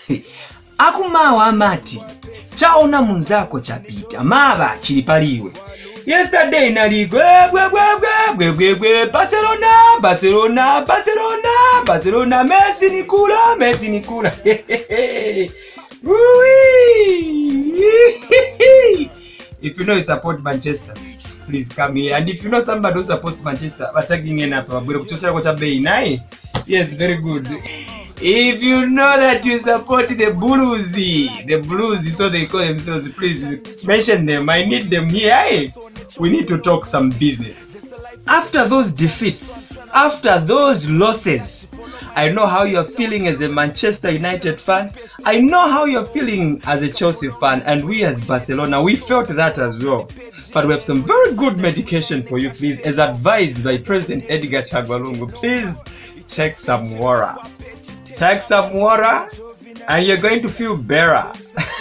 Akumawa amati chaona munzako chapita mava chilipaliwe. Yesterday naligwe Barcelona Messi nikula. If you know you support Manchester, please come here. And if you know somebody who supports Manchester, attacking in up, yes, very good. If you know that you support the Blues, so they call themselves, please mention them. I need them here. We need to talk some business. After those defeats, after those losses, I know how you're feeling as a Manchester United fan. I know how you're feeling as a Chelsea fan. And we as Barcelona, we felt that as well. But we have some very good medication for you, please. As advised by President Edgar Chagwalungu, please take some water. Take some water and you're going to feel better.